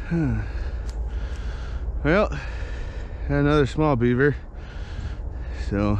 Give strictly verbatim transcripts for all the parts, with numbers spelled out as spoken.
Well, another small beaver. So,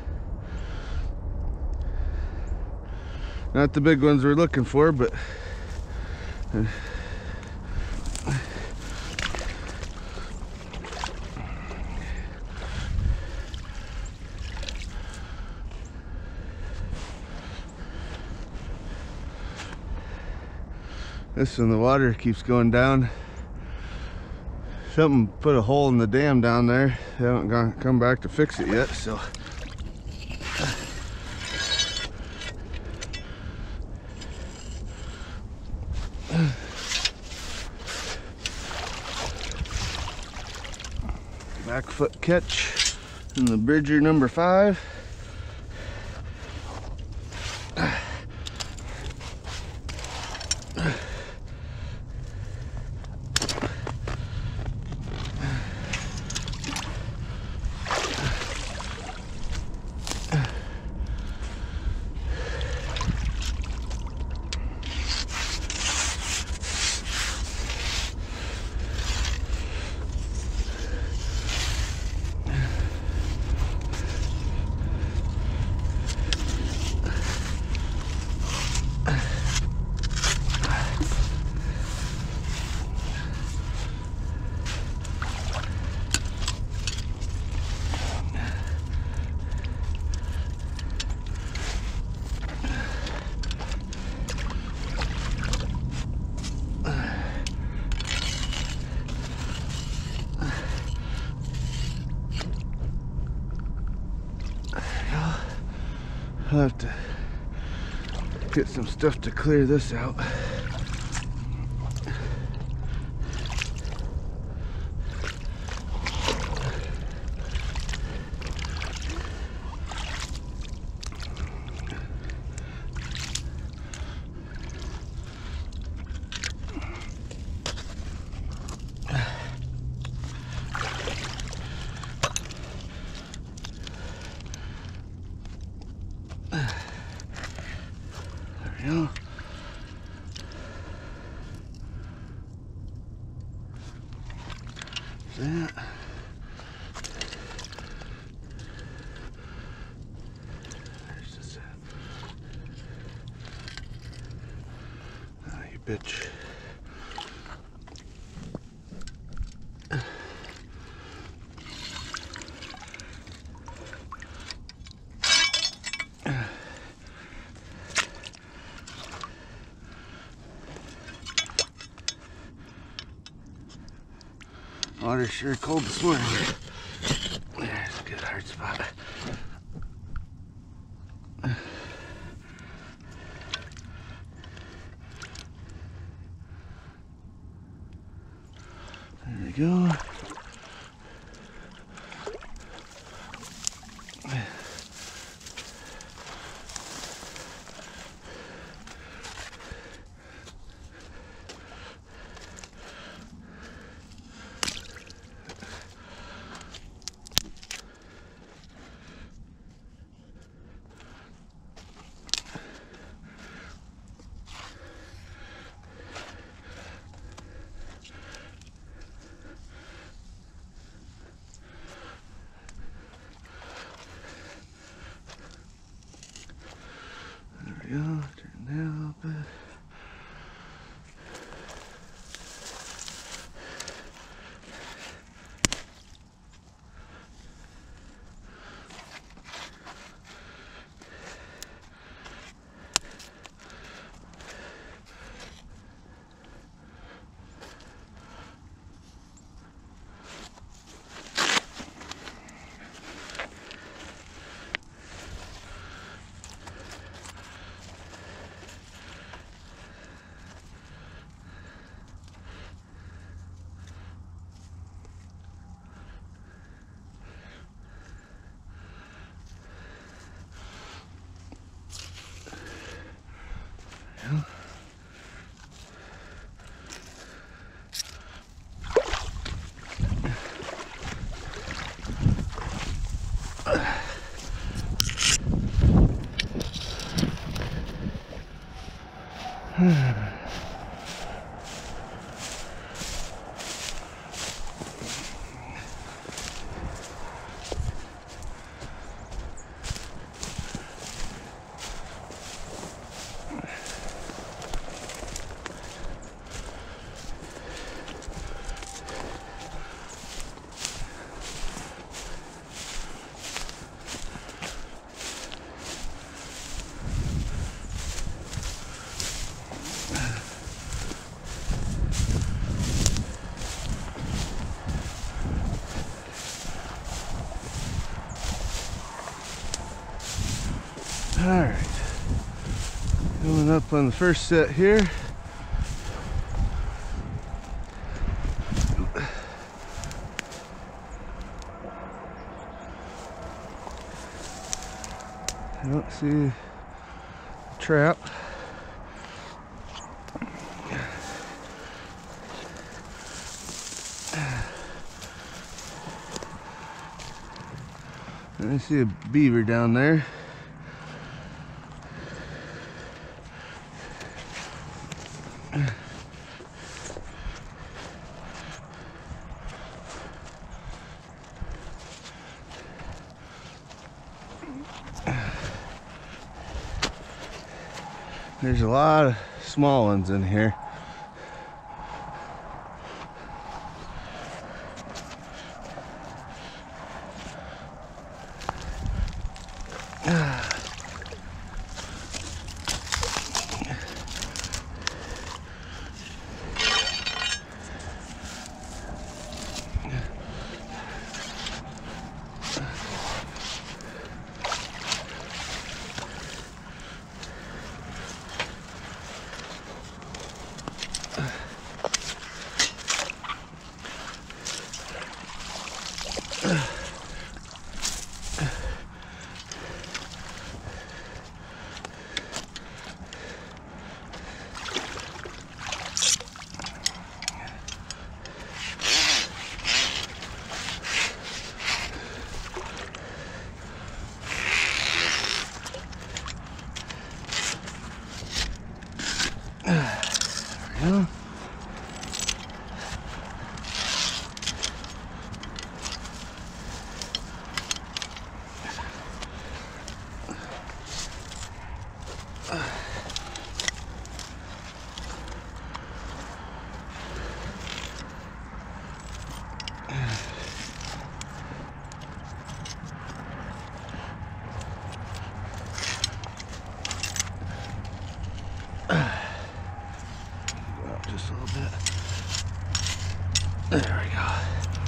not the big ones we're looking for, but uh, this one, the water keeps going down. Something put a hole in the dam down there. They haven't gone, come back to fix it yet, so. Back foot catch in the Bridger number five. I'll have to get some stuff to clear this out. Yeah. That. There's this. Oh, you bitch. Water's sure cold this morning. There's a good hard spot. There we go. There we go, turn that a little bit. Yeah. Coming up on the first set here. I don't see a trap. I see a beaver down there. There's a lot of small ones in here. Yeah. Just a little bit. There we go.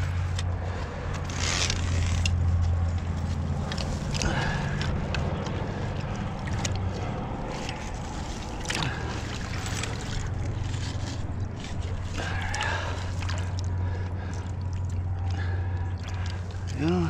Yeah.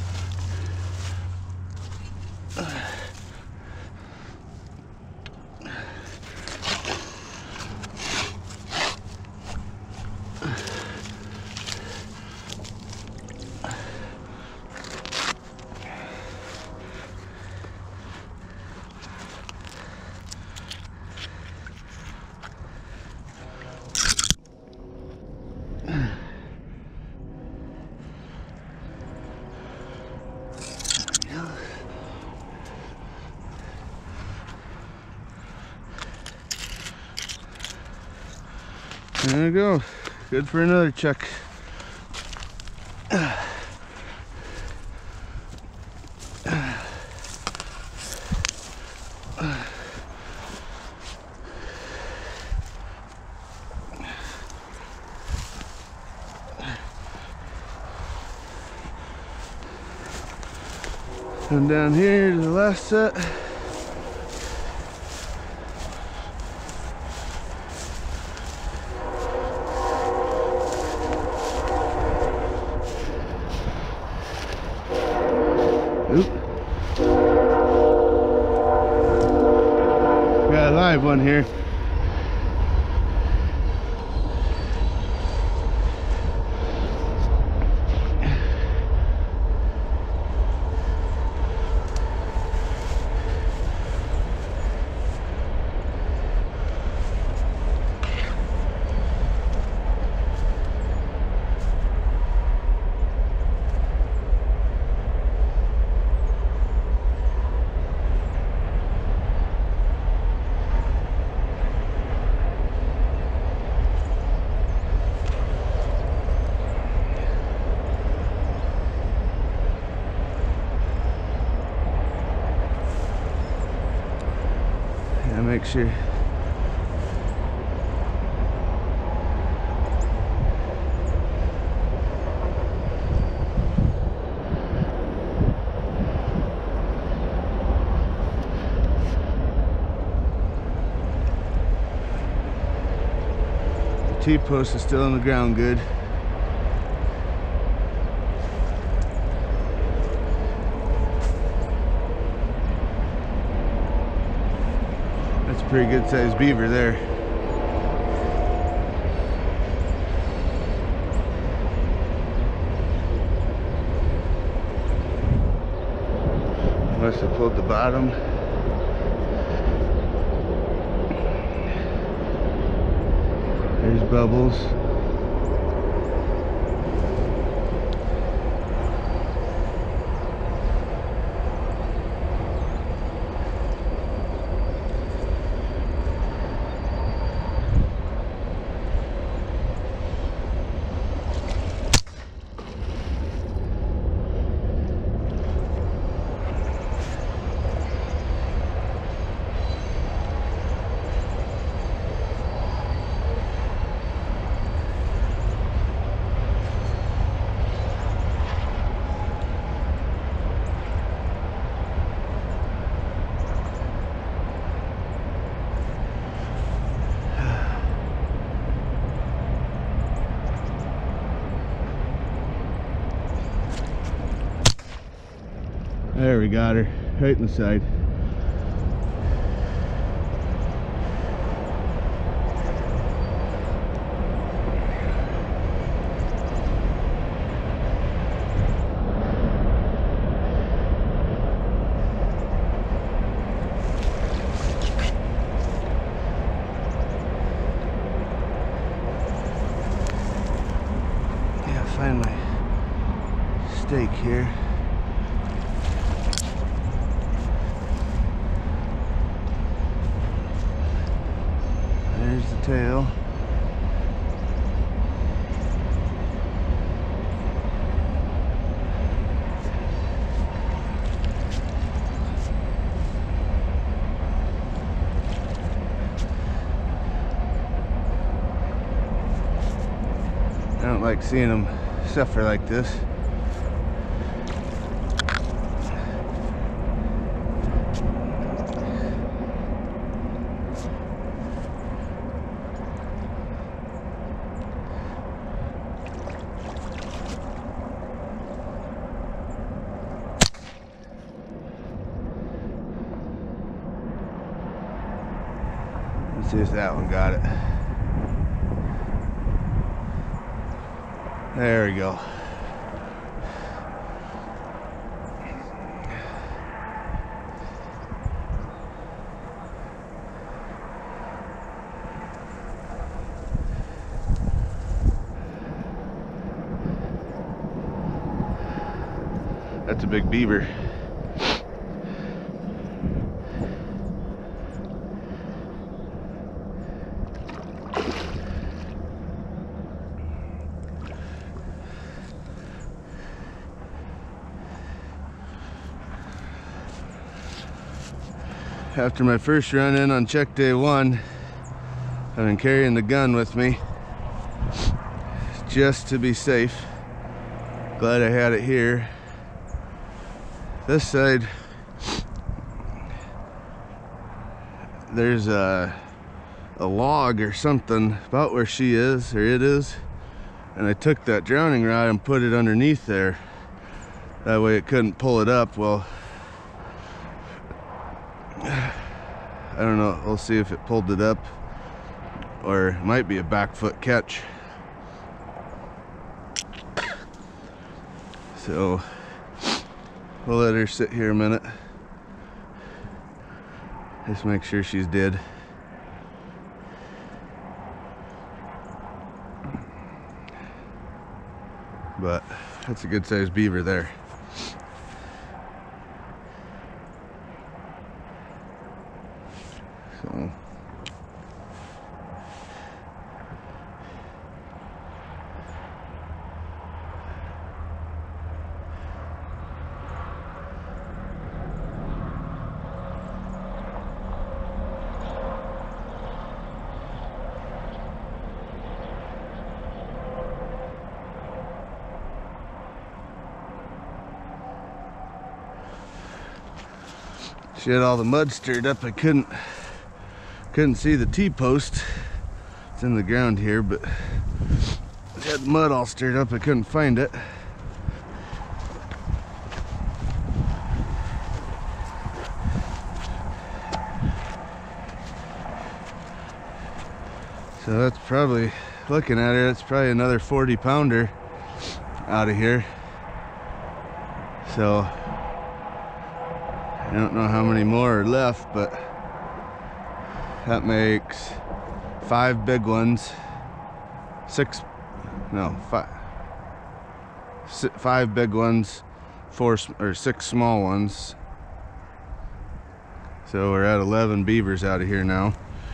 There we go. Good for another check. And down here to the last set. Oop. Got a live one here. Make sure. T-post is still in the ground good. That's a pretty good sized beaver there. Must have pulled the bottom. There's Bubbles. There we got her, right in the side. Yeah, find my stake here. There's the tail. I don't like seeing them suffer like this. Let's see if that one got it. There we go. That's a big beaver. After my first run in on check day one, I've been carrying the gun with me just to be safe. Glad I had it here. This side, there's a, a log or something about where she is, or it is, and I took that drowning rod and put it underneath there. That way it couldn't pull it up. Well, I don't know, we'll see if it pulled it up, or it might be a back foot catch. So we'll let her sit here a minute. Just make sure she's dead. But that's a good sized beaver there. So she had all the mud stirred up. I couldn't couldn't see the T-post It's in the ground here, but it had mud all stirred up. I couldn't find it. So that's probably, looking at it, it's probably another forty pounder out of here. So I don't know how many more are left, but that makes five big ones, six, no, five, five big ones, four or six small ones. So we're at eleven beavers out of here now.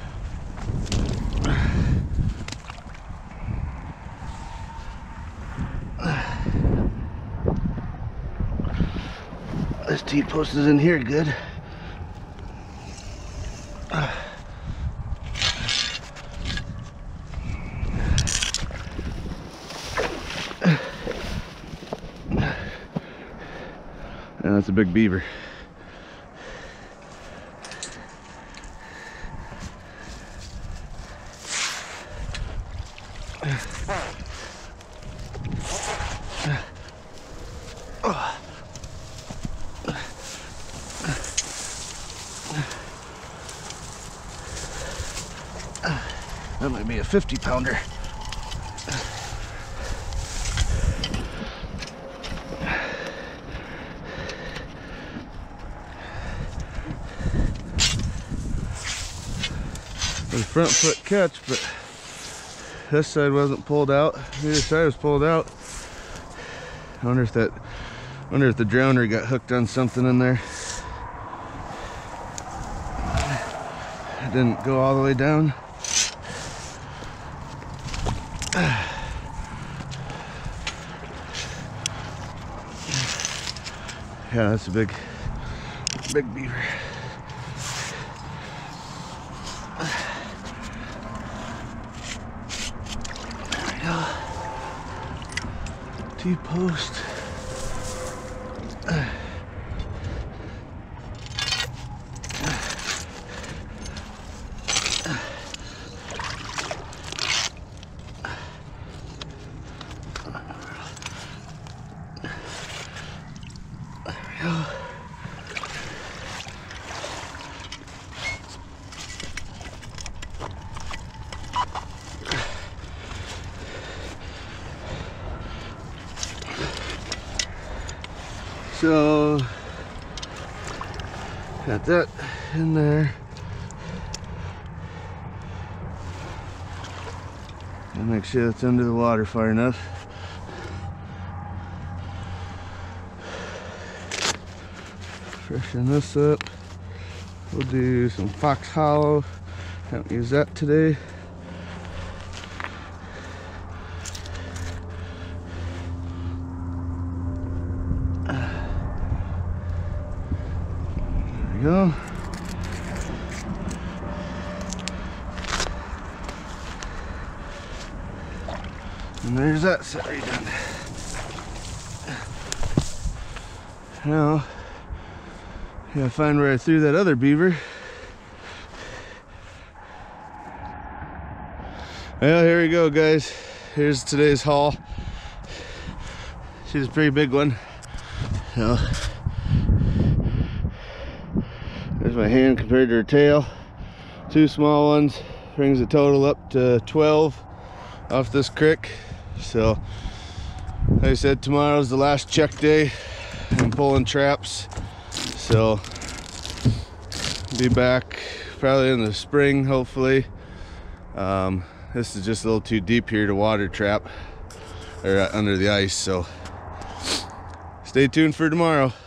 This T-post is in here good. And that's a big beaver. That might be a fifty pounder. The front foot catch, but this side wasn't pulled out. Neither side was pulled out. I wonder if that, I wonder if the drowner got hooked on something in there. It didn't go all the way down. Yeah, that's a big, big beaver. There we go. T-post. So, got that in there. And make sure it's under the water far enough. Freshen this up. We'll do some Fox Hollow. Haven't used that today. Go. And there's that set redone. Now, gotta find where I threw that other beaver. Well, here we go, guys. Here's today's haul. She's a pretty big one. So, there's my hand compared to her tail. Two small ones brings the total up to twelve off this creek. So, like I said, tomorrow's the last check day. I'm pulling traps. So, be back probably in the spring, hopefully. Um, this is just a little too deep here to water trap or uh, under the ice. So, stay tuned for tomorrow.